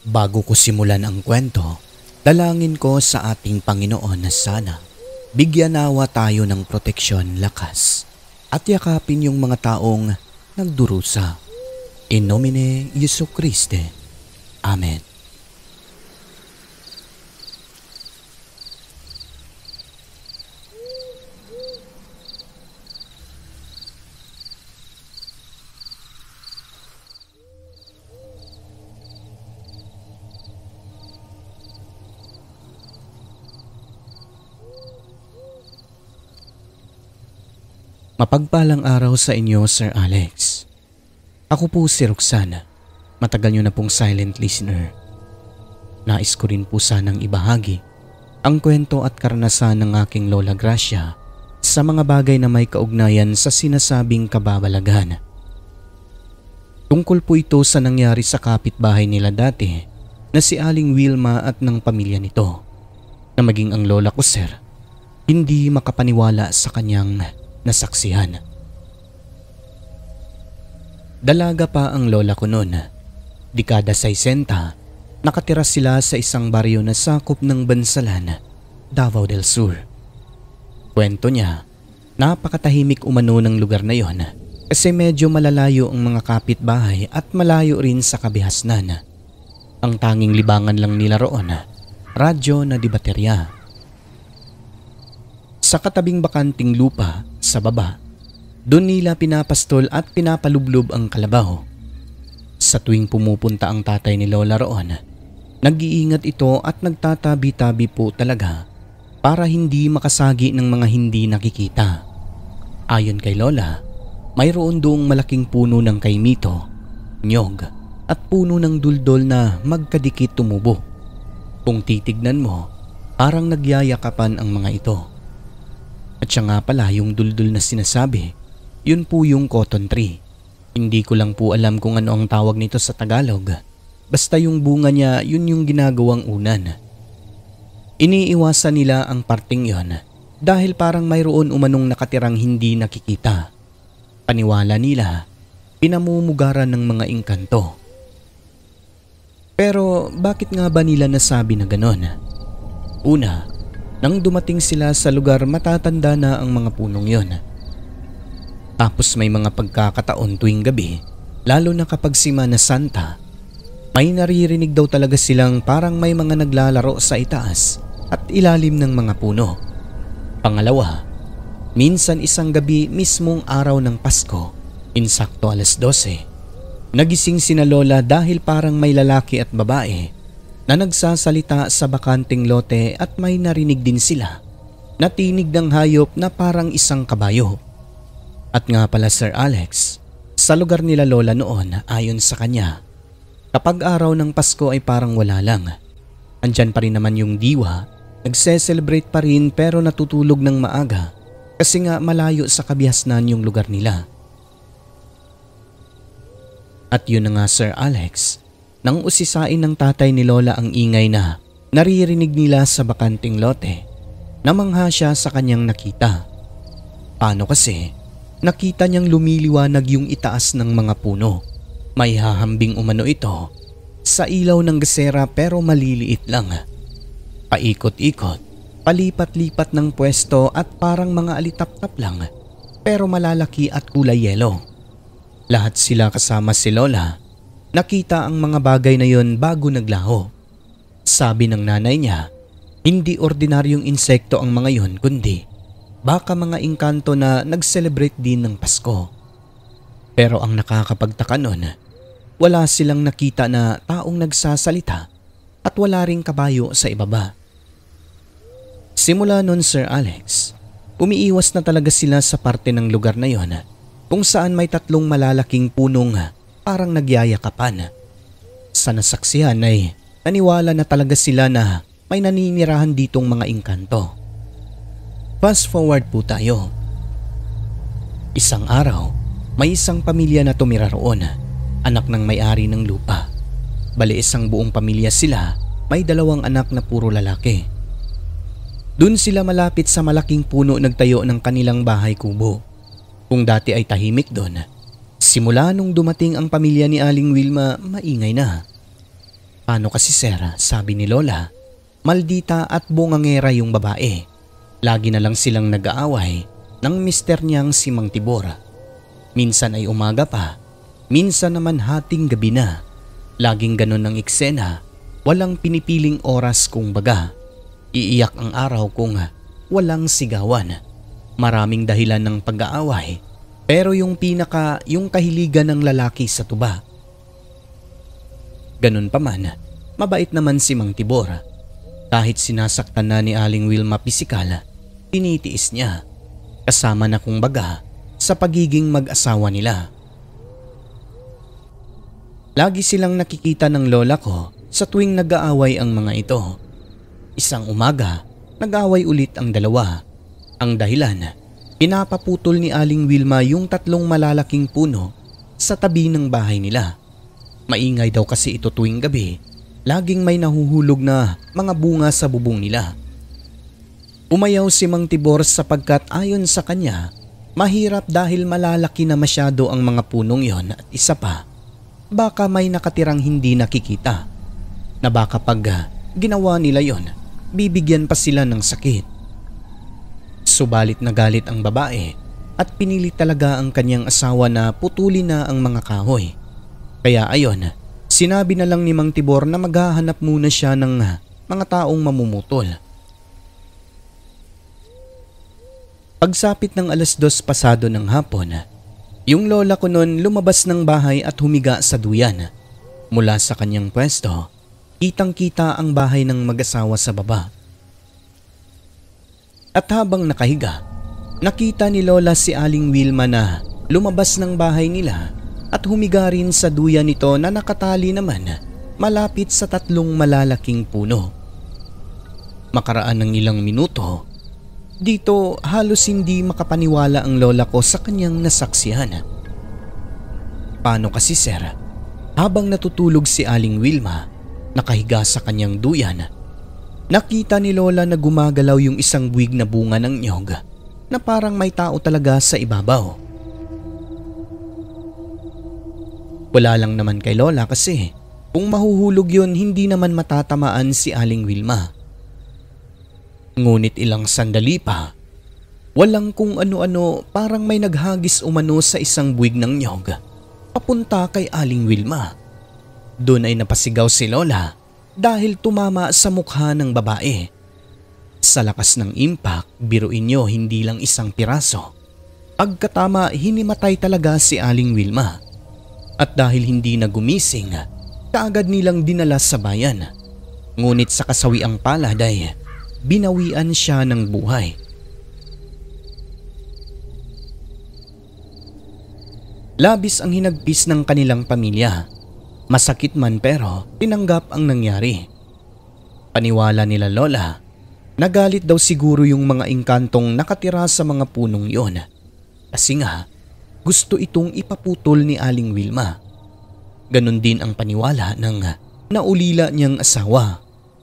Bago ko simulan ang kwento, dalangin ko sa ating Panginoon na sana bigyan nawa tayo ng proteksyon, lakas at yakapin yung mga taong nagdurusa. In nomine Jesu Christe. Amen. Mapagpalang araw sa inyo, Sir Alex. Ako po si Roxana. Matagal nyo na pong silent listener. Nais ko rin po sanang ibahagi ang kwento at karanasan ng aking Lola Gracia sa mga bagay na may kaugnayan sa sinasabing kababalaghan. Tungkol po ito sa nangyari sa kapitbahay nila dati na si Aling Wilma at ng pamilya nito, na maging ang lola ko, sir, hindi makapaniwala sa kanyang nasaksihan. Dalaga pa ang lola ko noon. Dekada 60, nakatira sila sa isang baryo na sakop ng Bansalan, Davao del Sur. Kwento niya, napakatahimik umano ng lugar na yon kasi medyo malalayo ang mga kapitbahay at malayo rin sa kabihasnan. Ang tanging libangan lang nila roon, radyo na di baterya. Sa katabing bakanting lupa, sa baba, doon nila pinapastol at pinapalublob ang kalabaw. Sa tuwing pumupunta ang tatay ni Lola roon, nag-iingat ito at nagtatabi-tabi po talaga para hindi makasagi ng mga hindi nakikita. Ayon kay Lola, mayroon doong malaking puno ng kaimito, nyog at puno ng duldol na magkadikit tumubo. Kung titignan mo, parang nagyayakapan ang mga ito. At siya nga pala yung duldul na sinasabi, yun po yung cotton tree. Hindi ko lang po alam kung ano ang tawag nito sa Tagalog. Basta yung bunga niya, yun yung ginagawang unan. Iniiwasan nila ang parting yon dahil parang mayroon umanong nakatirang hindi nakikita. Paniwala nila, pinamumugaran ng mga engkanto. Pero bakit nga ba nila nasabi na ganon? Una, nang dumating sila sa lugar, matatanda na ang mga punong yon. Tapos may mga pagkakataon tuwing gabi, lalo na kapag Semana Santa, may naririnig daw talaga silang parang may mga naglalaro sa itaas at ilalim ng mga puno. Pangalawa, minsan isang gabi mismong araw ng Pasko, insakto alas 12, nagising sina Lola dahil parang may lalaki at babae na nagsasalita sa bakanting lote at may narinig din sila na tinig ng hayop na parang isang kabayo. At nga pala, Sir Alex, sa lugar nila Lola noon, ayon sa kanya, kapag araw ng Pasko ay parang wala lang. Andyan pa rin naman yung diwa, nagse-celebrate pa rin pero natutulog ng maaga kasi nga malayo sa kabihasnan yung lugar nila. At yun na nga, Sir Alex, nang usisain ng tatay ni Lola ang ingay na naririnig nila sa bakanting lote, namangha siya sa kanyang nakita. Paano kasi? Nakita niyang lumiliwanag yung itaas ng mga puno. May hahambing umano ito sa ilaw ng gasera pero maliliit lang. Paikot-ikot, palipat-lipat ng pwesto at parang mga alitap-tap lang pero malalaki at kulay yelo. Lahat sila kasama si Lola nakita ang mga bagay na yon bago naglaho. Sabi ng nanay niya, hindi ordinaryong insekto ang mga yon kundi baka mga engkanto na nag-celebrate din ng Pasko. Pero ang nakakapagtaka nun, wala silang nakita na taong nagsasalita at wala ring kabayo sa ibaba. Simula nun, Sir Alex, umiiwas na talaga sila sa parte ng lugar na yon kung saan may tatlong malalaking punong parang nagyayakapan. Sa nasaksihan ay naniwala na talaga sila na may naninirahan ditong mga engkanto. Fast forward po tayo. Isang araw, may isang pamilya na tumira roon, anak ng may-ari ng lupa. Bali isang buong pamilya sila, may 2 anak na puro lalaki. Doon sila malapit sa malaking puno nagtayo ng kanilang bahay kubo. Kung dati ay tahimik doon, simula nung dumating ang pamilya ni Aling Wilma, maingay na. Paano kasi sir, sabi ni Lola, maldita at bungangera yung babae. Lagi na lang silang nag-aaway ng mister niyang si Mang Tibor. Minsan ay umaga pa, minsan naman hating gabi na. Laging ganun ang eksena, walang pinipiling oras kung baga. Iiyak ang araw kung walang sigawan. Maraming dahilan ng pag-aaway, pero yung kahiligan ng lalaki sa tuba. Ganun pa man, mabait naman si Mang Tibor. Kahit sinasaktan na ni Aling Wilma pisikal, tinitiis niya. Kasama na kung baga sa pagiging mag-asawa nila. Lagi silang nakikita ng lola ko sa tuwing nag-aaway ang mga ito. Isang umaga, nag-aaway ulit ang dalawa. Ang dahilan, pinapaputol ni Aling Wilma yung 3 malalaking puno sa tabi ng bahay nila. Maingay daw kasi ito tuwing gabi, laging may nahuhulog na mga bunga sa bubong nila. Umayaw si Mang Tibor sapagkat ayon sa kanya, mahirap dahil malalaki na masyado ang mga punong yon at isa pa, baka may nakatirang hindi nakikita na baka pag ginawa nila yon, bibigyan pa sila ng sakit. Subalit nagalit ang babae at pinili talaga ang kanyang asawa na putulin na ang mga kahoy. Kaya ayon, sinabi na lang ni Mang Tibor na maghahanap muna siya ng mga taong mamumutol. Pagsapit ng 2:00 pasado ng hapon, yung lola ko noon lumabas ng bahay at humiga sa duyan. Mula sa kanyang pwesto, kitang-kita ang bahay ng mag-asawa sa baba. At habang nakahiga, nakita ni Lola si Aling Wilma na lumabas ng bahay nila at humiga rin sa duyan nito na nakatali naman malapit sa 3 malalaking puno. Makaraan ng ilang minuto, dito halos hindi makapaniwala ang lola ko sa kanyang nasaksihan. Paano kasi sir, habang natutulog si Aling Wilma, nakahiga sa kanyang duyan, nakita ni Lola na gumagalaw yung isang buwig na bunga ng nyog na parang may tao talaga sa ibabaw. Wala lang naman kay Lola kasi kung mahuhulog yun hindi naman matatamaan si Aling Wilma. Ngunit ilang sandali pa, walang kung ano-ano, parang may naghagis umano sa isang buwig ng nyog papunta kay Aling Wilma. Doon ay napasigaw si Lola dahil tumama sa mukha ng babae. Sa lakas ng impact, biruin nyo hindi lang isang piraso. Pagkatama, hinimatay talaga si Aling Wilma. At dahil hindi na gumising, kaagad nilang dinala sa bayan. Ngunit sa kasawiang palad ay binawian siya ng buhay. Labis ang hinagpis ng kanilang pamilya. Masakit man pero tinanggap ang nangyari. Paniwala nila Lola, nagalit daw siguro yung mga engkantong nakatira sa mga punong yon. Kasi nga, gusto itong ipaputol ni Aling Wilma. Ganon din ang paniwala ng naulila niyang asawa.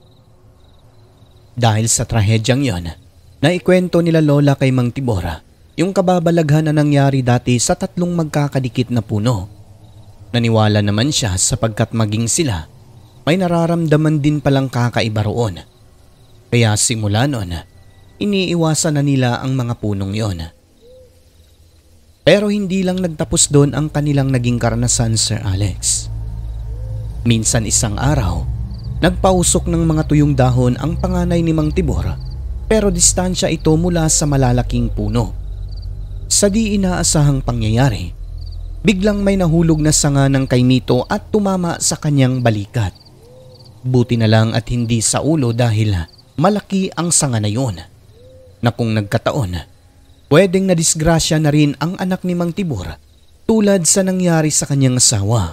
Dahil sa trahedyang yon, naikwento nila Lola kay Mang Tibor yung kababalaghan na nangyari dati sa 3 magkakadikit na puno. Naniwala naman siya sapagkat maging sila, may nararamdaman din palang kakaiba roon. Kaya simula noon, iniiwasan na nila ang mga punong yon. Pero hindi lang nagtapos doon ang kanilang naging karanasan, Sir Alex. Minsan isang araw, nagpausok ng mga tuyong dahon ang panganay ni Mang Tibor, pero distansya ito mula sa malalaking puno. Sa di inaasahang pangyayari, biglang may nahulog na sanga ng kainito at tumama sa kanyang balikat. Buti na lang at hindi sa ulo dahil malaki ang sanga na yun, na kung nagkataon, pwedeng nadisgrasya na rin ang anak ni Mang Tibor tulad sa nangyari sa kanyang asawa.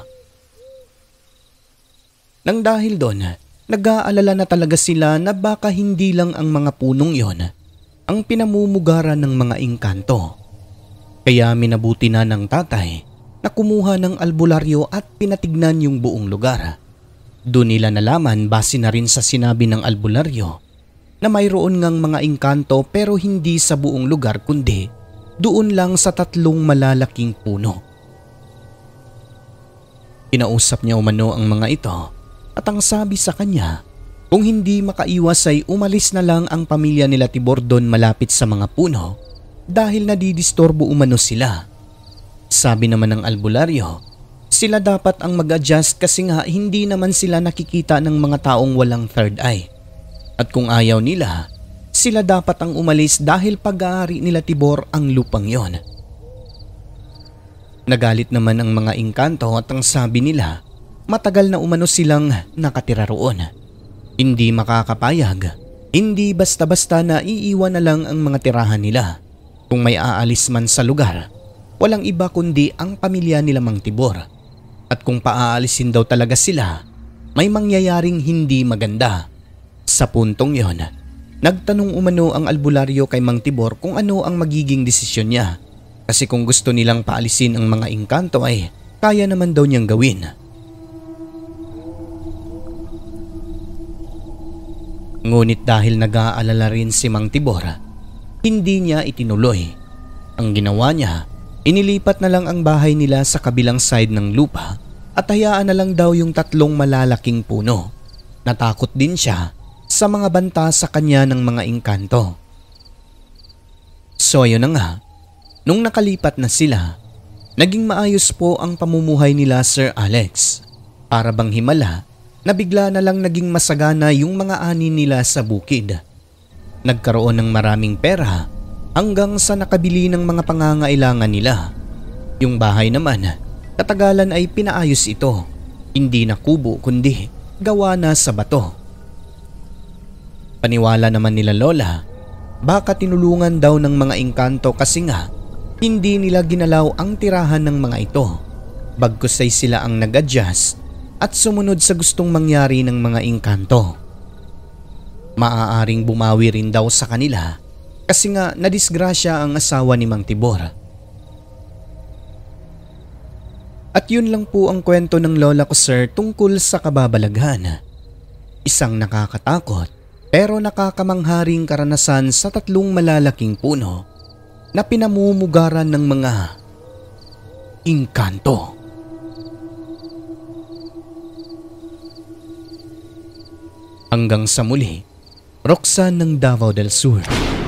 Nang dahil doon, nag-aalala na talaga sila na baka hindi lang ang mga punong yon ang pinamumugaran ng mga engkanto. Kaya minabuti na ng tatay na kumuha ng albularyo at pinatignan yung buong lugar. Doon nila nalaman base na rin sa sinabi ng albularyo na mayroon ngang mga engkanto pero hindi sa buong lugar kundi doon lang sa 3 malalaking puno. Kinausap niya umano ang mga ito At ang sabi sa kanya, kung hindi makaiwas ay umalis na lang ang pamilya nila Tibor doon malapit sa mga puno dahil nadidistorbo umano sila. Sabi naman ng albularyo, sila dapat ang mag-adjust kasi nga hindi naman sila nakikita ng mga taong walang third eye. At kung ayaw nila, sila dapat ang umalis dahil pag-aari nila Tibor ang lupang yon. Nagalit naman ang mga engkanto at ang sabi nila, matagal na umano silang nakatira roon. Hindi makakapayag, hindi basta-basta na iiwan na lang ang mga tirahan nila. Kung may aalis man sa lugar, walang iba kundi ang pamilya nila Mang Tibor. At kung paaalisin daw talaga sila, may mangyayaring hindi maganda. Sa puntong yon, nagtanong umano ang albularyo kay Mang Tibor kung ano ang magiging desisyon niya. Kasi kung gusto nilang paalisin ang mga engkanto ay kaya naman daw niyang gawin. Ngunit dahil nag-aalala rin si Mang Tibor, hindi niya itinuloy. Ang ginawa niya, inilipat na lang ang bahay nila sa kabilang side ng lupa at hayaan na lang daw yung 3 malalaking puno. Natakot din siya sa mga banta sa kanya ng mga engkanto. So ayun na nga, nung nakalipat na sila, naging maayos po ang pamumuhay nila Sir Alex. Para bang himala, na bigla na lang naging masagana yung mga ani nila sa bukid. Nagkaroon ng maraming pera hanggang sa nakabili ng mga pangangailangan nila. Yung bahay naman, katagalan ay pinaayos ito. Hindi na kubo kundi gawa na sa bato. Paniwala naman nila Lola, baka tinulungan daw ng mga engkanto kasi nga hindi nila ginalaw ang tirahan ng mga ito. Bagkus ay sila ang nag-adjust at sumunod sa gustong mangyari ng mga engkanto. Maaaring bumawi rin daw sa kanila kasi nga nadisgrasya ang asawa ni Mang Tibor. At yun lang po ang kwento ng lola ko sir tungkol sa kababalaghan. Isang nakakatakot pero nakakamangharing karanasan sa 3 malalaking puno na pinamumugaran ng mga engkanto. Hanggang sa muli, Roxanne ng Davao del Sur.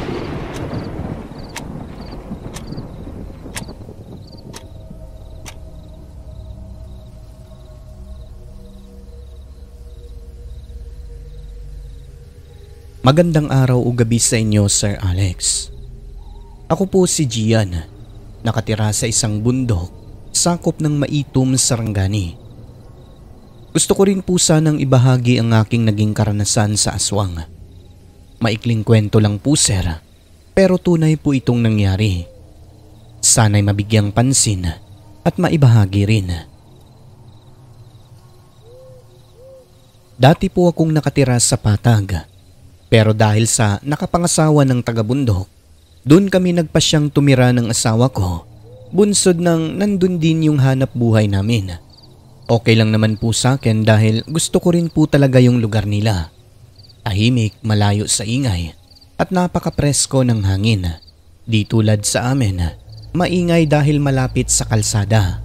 Magandang araw o gabi sa inyo, Sir Alex. Ako po si Gian, nakatira sa isang bundok, sakop ng Maitum, Sarangani. Gusto ko rin po sanang ibahagi ang aking naging karanasan sa aswang. Maikling kwento lang po sir, pero tunay po itong nangyari. Sana'y mabigyang pansin at maibahagi rin. Dati po akong nakatira sa Patag, pero dahil sa nakapangasawa ng taga-bundok, doon kami nagpasyang tumira ng asawa ko, bunsod ng nandun din yung hanap buhay namin. Okay lang naman po sa akin dahil gusto ko rin po talaga yung lugar nila. Tahimik, malayo sa ingay at napaka-presko ng hangin. Di tulad sa amin, maingay dahil malapit sa kalsada.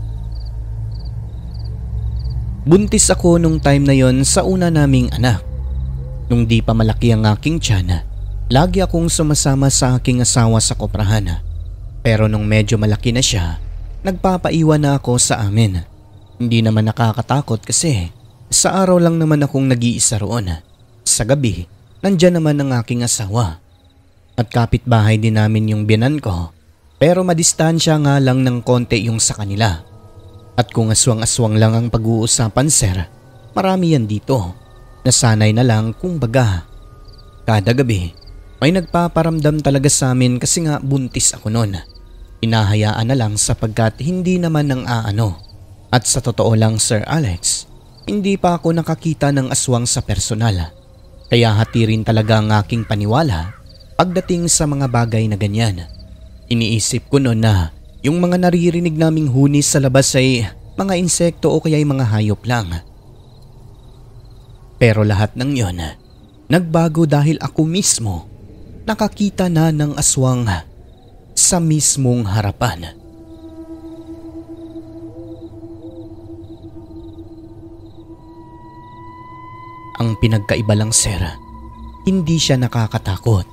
Buntis ako nung time na yon sa una naming anak. Nung di pa malaki ang aking tiyan, lagi akong sumasama sa aking asawa sa koprahan. Pero nung medyo malaki na siya, nagpapaiwan na ako sa amin. Hindi naman nakakatakot kasi sa araw lang naman akong nag-iisa roon. Sa gabi, nandyan naman ang aking asawa. At kapitbahay din namin yung biyanan ko, pero madistansya nga lang ng konti yung sa kanila. At kung aswang-aswang lang ang pag-uusapan sir, marami yan dito. Nasanay na lang kung baga. Kada gabi, may nagpaparamdam talaga sa amin kasi nga buntis ako noon. Hinahayaan na lang sapagkat hindi naman ang aano. At sa totoo lang Sir Alex, hindi pa ako nakakita ng aswang sa personal. Kaya hati rin talaga ang aking paniwala pagdating sa mga bagay na ganyan. Iniisip ko noon na yung mga naririnig naming hunis sa labas ay mga insekto o kaya'y mga hayop lang. Pero lahat ng yon, nagbago dahil ako mismo nakakita na ng aswang sa mismong harapan. Ang pinagkaiba lang, sir, hindi siya nakakatakot.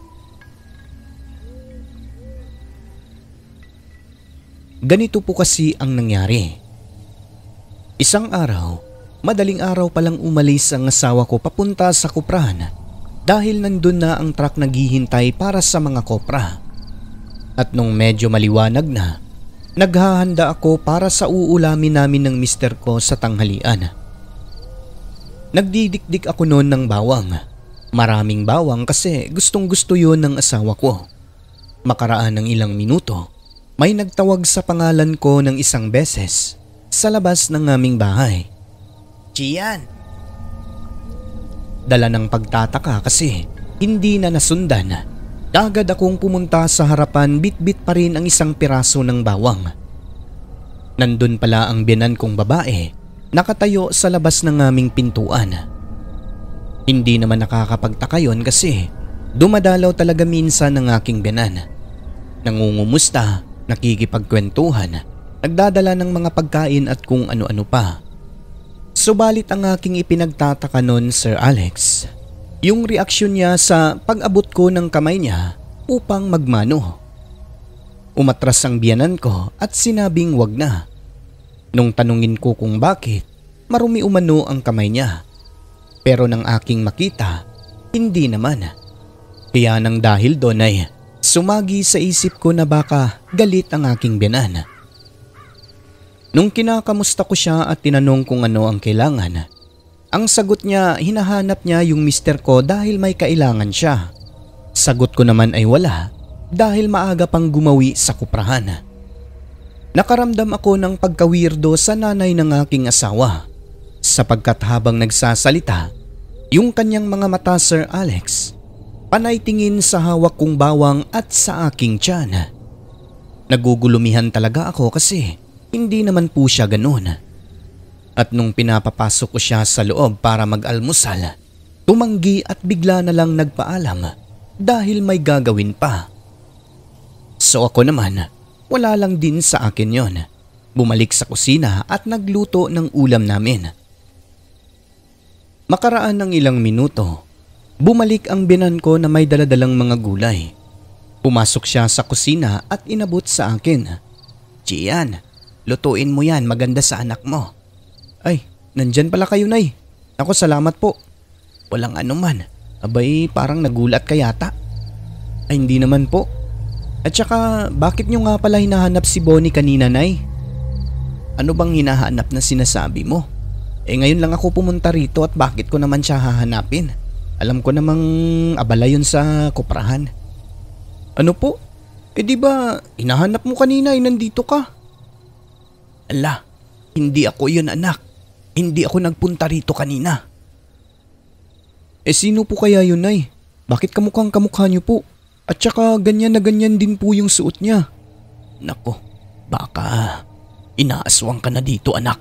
Ganito po kasi ang nangyari. Isang araw, madaling araw palang umalis ang asawa ko papunta sa kuprahan dahil nandun na ang truck naghihintay para sa mga kopra. At nung medyo maliwanag na, naghahanda ako para sa uulamin namin ng mister ko sa tanghalian. Nagdidikdik ako noon ng bawang. Maraming bawang kasi gustong gusto yon ng asawa ko. Makaraan ng ilang minuto, may nagtawag sa pangalan ko ng isang beses sa labas ng aming bahay. Gian! Dala ng pagtataka kasi hindi na nasundan. Agad akong pumunta sa harapan, bitbit pa rin ang isang piraso ng bawang. Nandun pala ang biyanan kong babae, nakatayo sa labas ng aming pintuan. Hindi naman nakakapagtaka yon kasi dumadalaw talaga minsan ng aking biyanan. Nangungumusta, nakikipagkwentuhan, nagdadala ng mga pagkain at kung ano-ano pa. Subalit ang aking ipinagtataka noon, Sir Alex, yung reaksyon niya sa pag-abot ko ng kamay niya upang magmano. Umatras ang biyanan ko at sinabing wag na. Nung tanungin ko kung bakit, marumi umano ang kamay niya. Pero nang aking makita, hindi naman. Kaya nang dahil doon ay sumagi sa isip ko na baka galit ang aking biyanan. Nung kinakamusta ko siya at tinanong kung ano ang kailangan, ang sagot niya hinahanap niya yung mister ko dahil may kailangan siya. Sagot ko naman ay wala dahil maaga pang gumawi sa kuprahan. Nakaramdam ako ng pagka-weirdo sa nanay ng aking asawa sapagkat habang nagsasalita, yung kanyang mga mata, Sir Alex, panay tingin sa hawak kong bawang at sa aking tiyan. Nagugulumihan talaga ako kasi hindi naman po siya ganoon. At nung pinapapasok ko siya sa loob para mag-almusal, tumanggi at bigla na lang nagpaalam dahil may gagawin pa. So ako naman, wala lang din sa akin yon. Bumalik sa kusina at nagluto ng ulam namin. Makaraan ng ilang minuto, bumalik ang biyanan ko na may daladalang mga gulay. Pumasok siya sa kusina at inabot sa akin. Gian, lutuin mo yan, maganda sa anak mo. Ay, nandyan pala kayo, Nay. Ako, salamat po. Walang anuman. Abay, parang nagulat ka yata. Ay, hindi naman po. At saka, bakit nyo nga pala hinahanap si Bonnie kanina, Nay? Ano bang hinahanap na sinasabi mo? Ngayon lang ako pumunta rito at bakit ko naman siya hahanapin? Alam ko namang abala yun sa kuprahan. Ano po? Di ba hinahanap mo kanina ay nandito ka? Ala, hindi ako yun, anak. Hindi ako nagpunta rito kanina. Sino po kaya yun, Nay? Bakit kamukhang kamukha niyo po? At saka ganyan na ganyan din po yung suot niya. Nako, baka inaaswang ka na dito, anak.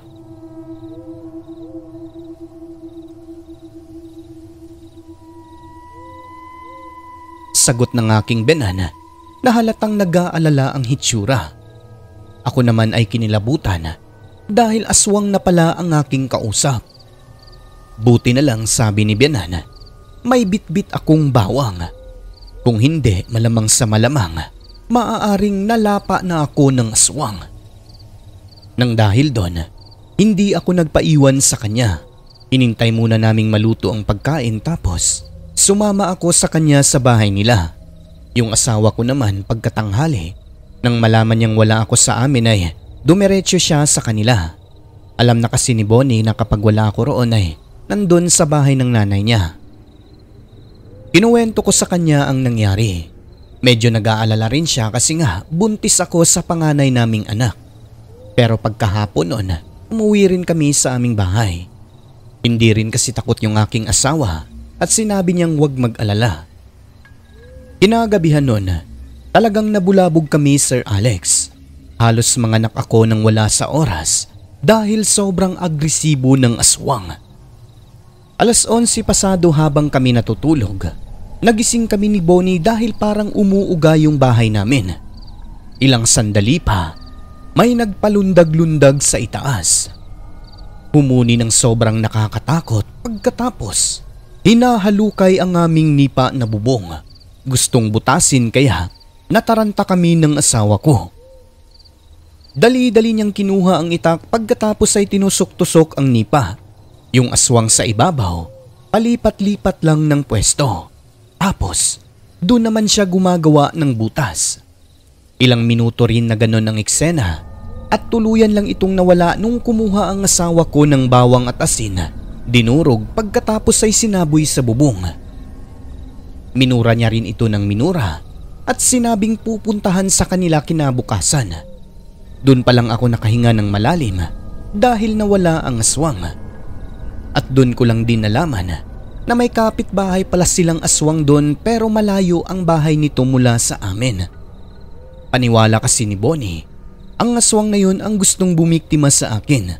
Sagot ng aking biyanan na halatang nag-aalala ang hitsura. Ako naman ay kinilabutan dahil aswang na pala ang aking kausap. Buti na lang, sabi ni biyanan, may bitbit akong bawang. Kung hindi, malamang sa malamang, maaaring nalapa na ako ng aswang. Nang dahil doon, hindi ako nagpaiwan sa kanya. Inintay muna naming maluto ang pagkain tapos sumama ako sa kanya sa bahay nila. Yung asawa ko naman pagkatanghali, nang malaman niyang wala ako sa amin ay dumiretso siya sa kanila. Alam na kasi ni Bonnie na kapag wala ako roon ay nandun sa bahay ng nanay niya. Kinuwento ko sa kanya ang nangyari. Medyo nag-aalala rin siya kasi nga buntis ako sa panganay naming anak. Pero pagkahapon noon, umuwi rin kami sa aming bahay. Hindi rin kasi takot yung aking asawa at sinabi niyang huwag mag-alala. Kinagabihan noon, talagang nabulabog kami, Sir Alex. Halos manganak ako nang wala sa oras dahil sobrang agresibo ng aswang. 11:00 pasado habang kami natutulog. Nagising kami ni Bonnie dahil parang umuuga yung bahay namin. Ilang sandali pa, may nagpalundag-lundag sa itaas. Humuni ng sobrang nakakatakot pagkatapos hinahalukay ang aming nipa na bubong. Gustong butasin kaya nataranta kami ng asawa ko. Dali-dali niyang kinuha ang itak pagkatapos ay tinusok-tusok ang nipa. Yung aswang sa ibabaw, palipat-lipat lang ng pwesto. Tapos, doon naman siya gumagawa ng butas. Ilang minuto rin na ganon ang eksena at tuluyan lang itong nawala nung kumuha ang asawa ko ng bawang at asin. Dinurog pagkatapos ay sinaboy sa bubong. Minura niya rin ito ng minura at sinabing pupuntahan sa kanila kinabukasan. Doon pa lang ako nakahinga ng malalim dahil nawala ang aswang. At doon ko lang din nalaman na may kapitbahay pala silang aswang doon pero malayo ang bahay nito mula sa amin. Paniwala kasi ni Bonnie, ang aswang na yun ang gustong bumiktima sa akin.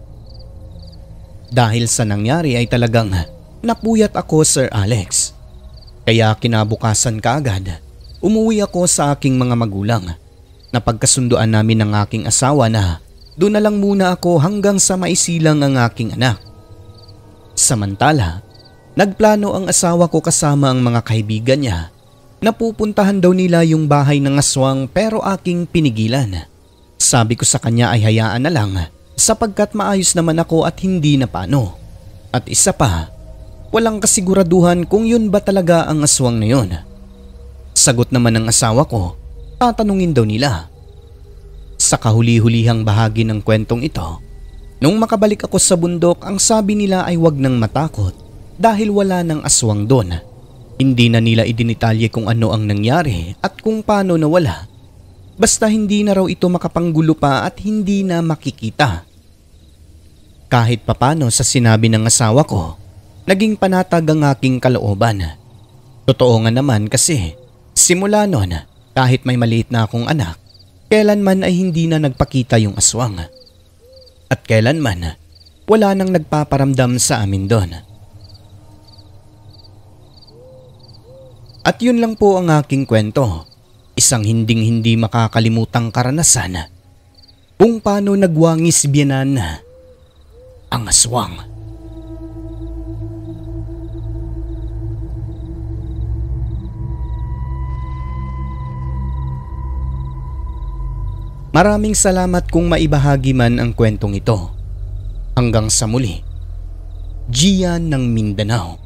Dahil sa nangyari ay talagang napuyat ako, Sir Alex. Kaya kinabukasan kaagad, umuwi ako sa aking mga magulang. Napagkasunduan namin ng aking asawa na doon na lang muna ako hanggang sa maisilang ang aking anak. Samantala, nagplano ang asawa ko kasama ang mga kaibigan niya na pupuntahan daw nila yung bahay ng aswang pero aking pinigilan. Sabi ko sa kanya ay hayaan na lang sapagkat maayos naman ako at hindi na paano. At isa pa, walang kasiguraduhan kung yun ba talaga ang aswang na yun. Sagot naman ng asawa ko, tatanungin daw nila. Sa kahuli-hulihang bahagi ng kwentong ito, nung makabalik ako sa bundok, ang sabi nila ay wag nang matakot dahil wala nang aswang doon. Hindi na nila idinitalye kung ano ang nangyari at kung paano nawala. Basta hindi na raw ito makapanggulo pa at hindi na makikita. Kahit papano sa sinabi ng asawa ko, naging panatag ang aking kalooban. Totoo nga naman kasi simula noon, kahit may maliit na akong anak, kailanman ay hindi na nagpakita yung aswang. At kailanman, wala nang nagpaparamdam sa amin doon. At yun lang po ang aking kwento. Isang hinding-hindi makakalimutang karanasan kung paano nagwangis biyanan ang aswang. Maraming salamat kung maibahagi man ang kwentong ito. Hanggang sa muli, Gian ng Mindanao.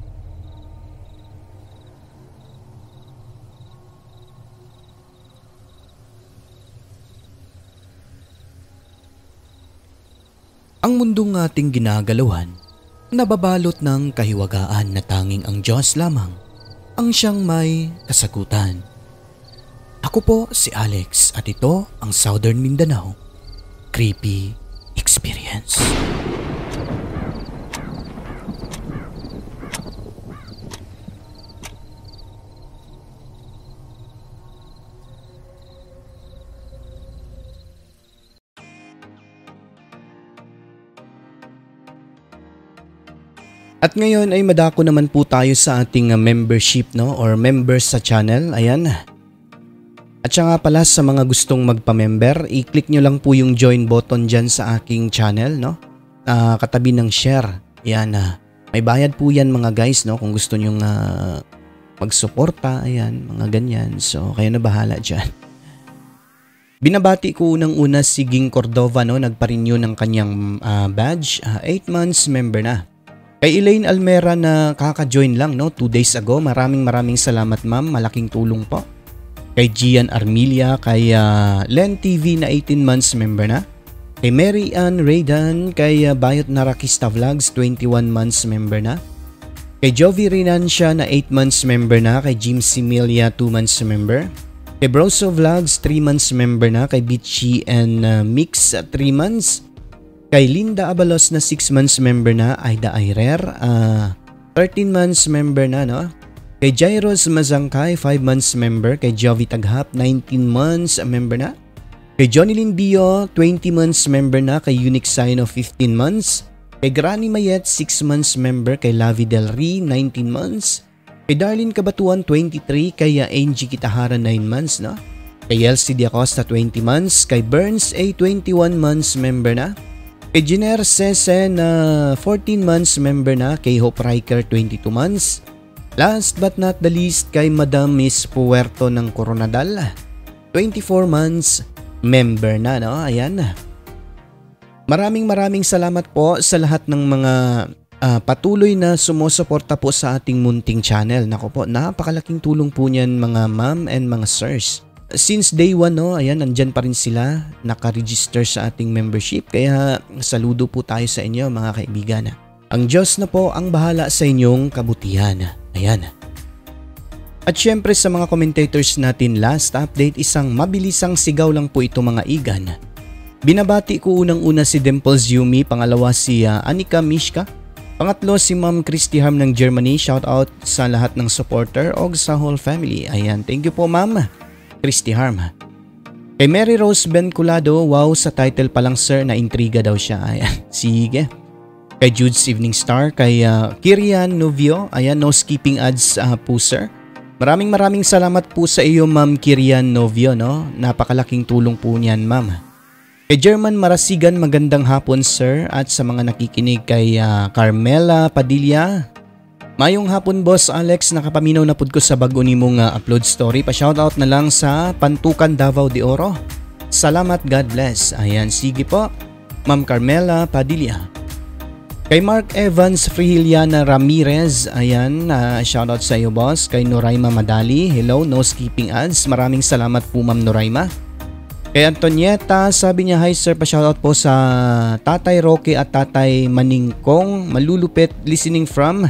Ang mundong ating ginagalawan, nababalot ng kahiwagaan na tanging ang Diyos lamang ang siyang may kasagutan. Ako po si Alex at ito ang Southern Mindanao Creepy Experience. At ngayon ay madako naman po tayo sa ating membership or members sa channel. Ayan. At siya nga pala sa mga gustong magpa-member, i-click nyo lang po yung join button dyan sa aking channel, katabi ng share. Ayan, may bayad po yan mga guys, kung gusto nyong magsuporta, ayan, mga ganyan. So, kayo na bahala dyan. Binabati ko unang-una si Ging Cordova, nagpa-renew ng kanyang badge, 8 months member na. Kay Elaine Almera na kaka-join lang 2 days ago, maraming salamat ma'am, malaking tulong po. Kay Gian Armilia, kay Len TV na 18 months member na. Kay Mary Ann Raydan, kay Bayot Narakista Vlogs 21 months member na. Kay Jovi Rinancia na 8 months member na. Kay Jim Similia 2 months member. Kay Broso Vlogs 3 months member na. Kay Bitchy and Mix 3 months. Kay Linda Abalos na 6 months member na. Aida Airer 13 months member na Kay Jairos Mazangkay 5 months member. Kay Jovi Taghap 19 months member na. Kay Johnny Lynn Bio 20 months member na. Kay Unique Sign of 15 months. Kay Granny Mayet 6 months member. Kay Lavi Del Rey 19 months. Kay Darlene Kabatuan 23. Kay Angie Kitahara 9 months Kay Elsie Diacosta 20 months. Kay Burns A 21 months member na. Kay Jenner Sese na 14 months member na, kay Hope Riker 22 months. Last but not the least kay Madam Miss Puerto ng Coronadal, 24 months member na, no? Ayan. Maraming salamat po sa lahat ng mga patuloy na sumusuporta po sa ating munting channel. Nako po, napakalaking tulong po niyan mga ma'am and mga sirs. Since day 1, no, ayan, nandyan pa rin sila, nakaregister sa ating membership. Kaya saludo po tayo sa inyo mga kaibigan. Ang Diyos na po ang bahala sa inyong kabutihan. Ayan. At syempre sa mga commentators natin, last update, isang mabilisang sigaw lang po ito mga igan. Binabati ko unang-una si Dimples Yumi, pangalawa si Anika Mishka, pangatlo si Ma'am Christy Harm ng Germany. Shout out sa lahat ng supporter o sa whole family. Ayan, thank you po Ma'am Christy Harm. Kay Mary Rose Benculado, wow, sa title pa lang sir, na intriga daw siya. Ayan, sige. Kay Jude's Evening Star, kay Kirian Novio, ayan, no skipping ads po sir. Maraming salamat po sa iyo Ma'am Kirian Novio, no? Napakalaking tulong po niyan Ma'am. Kay German Marasigan, magandang hapon sir. At sa mga nakikinig kay Carmela Padilla, mayong hapon Boss Alex, nakapaminaw na pud ko sa bago ni mong upload story. Pa-shoutout na lang sa Pantukan Davao de Oro. Salamat, God bless. Ayan, sige po Ma'am Carmela Padilla. Kay Mark Evans Frihiliana Ramirez, ayan, shoutout sa iyo boss. Kay Noraima Madali, hello, no skipping ads. Maraming salamat po Ma'am Noraima. Kay Antonieta, sabi niya, hi sir, pa-shoutout po sa Tatay Roque at Tatay Maningkong, malulupit, listening from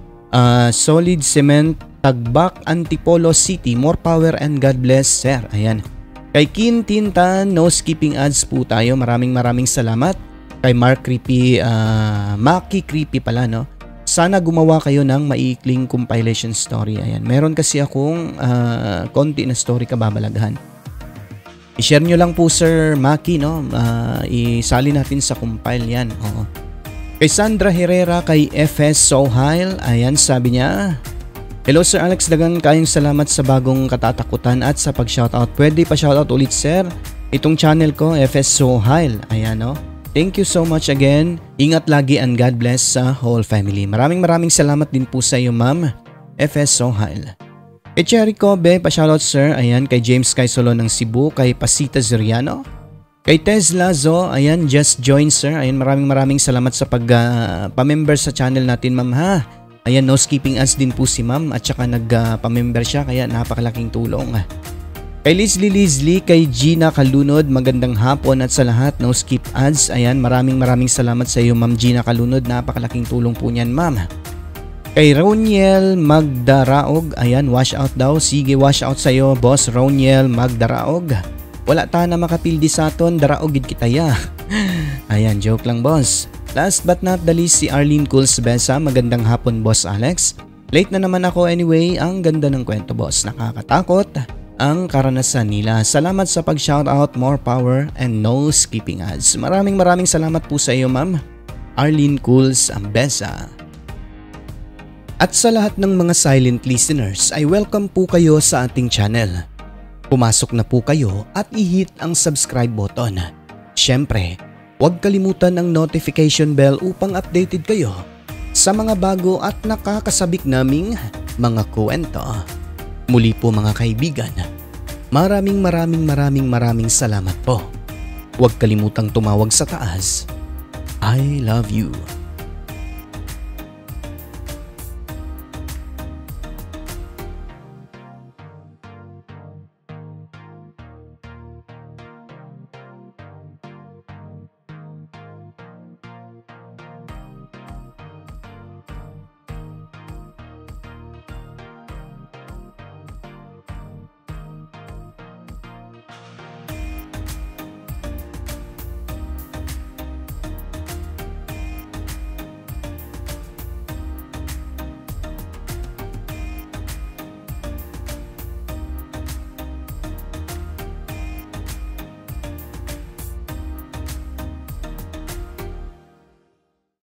Solid Cement, Tagbak, Antipolo City. More power and God bless sir. Ayan. Kay Kintintan, no skipping ads po tayo. Maraming salamat. Kay Mark Creepy, Maki Creepy pala, no? Sana gumawa kayo ng maikling compilation story. Ayan. Meron kasi akong konti na story kababalaghan. I-share nyo lang po Sir Maki, no? Isali natin sa compile yan. Oo. Kay Sandra Herrera, kay FS Sohail, ayan, sabi niya, hello Sir Alex, dagang kayong salamat sa bagong katatakutan at sa pag-shoutout. Pwede pa shoutout ulit sir itong channel ko, FS Sohail. Ayan, no? Thank you so much again. Ingat lagi and God bless sa whole family. Maraming salamat din po sa iyo Ma'am FS Sohail. Kay Cherry Kobe, pa-shoutout sir. Ayan, kay James Kaisolo ng Cebu, kay Pasita Zuriano. Kay Tez Lazo, ayan, just join sir. Ayan, maraming salamat sa pag-pamember sa channel natin ma'am ha. Ayan, no skipping ads din po si ma'am at saka nag-pamember siya, kaya napakalaking tulong. Kay Leslie, kay Gina Kalunod, magandang hapon at sa lahat, no skip ads. Ayan, maraming salamat sa iyo Ma'am Gina Kalunod, napakalaking tulong po niyan ma'am. Kay Roniel Magdaraog, ayan, wash out daw. Sige, wash out sa iyo Boss Roniel Magdaraog. Wala ta na makapildi sa aton, daraogid kita ya. Ayan, joke lang boss. Last but not the least si Arlene Cools Besa, magandang hapon Boss Alex. Late na naman ako anyway, ang ganda ng kwento boss, nakakatakot ang karanasan nila. Salamat sa pag-shoutout, more power and no skipping ads. Maraming salamat po sa iyo Ma'am Arlene Cools Besa. At sa lahat ng mga silent listeners ay welcome po kayo sa ating channel. Pumasok na po kayo at i-hit ang subscribe button. Siyempre, huwag kalimutan ang notification bell upang updated kayo sa mga bago at nakakasabik naming mga kwento. Muli po mga kaibigan, maraming salamat po. Huwag kalimutang tumawag sa taas. I love you.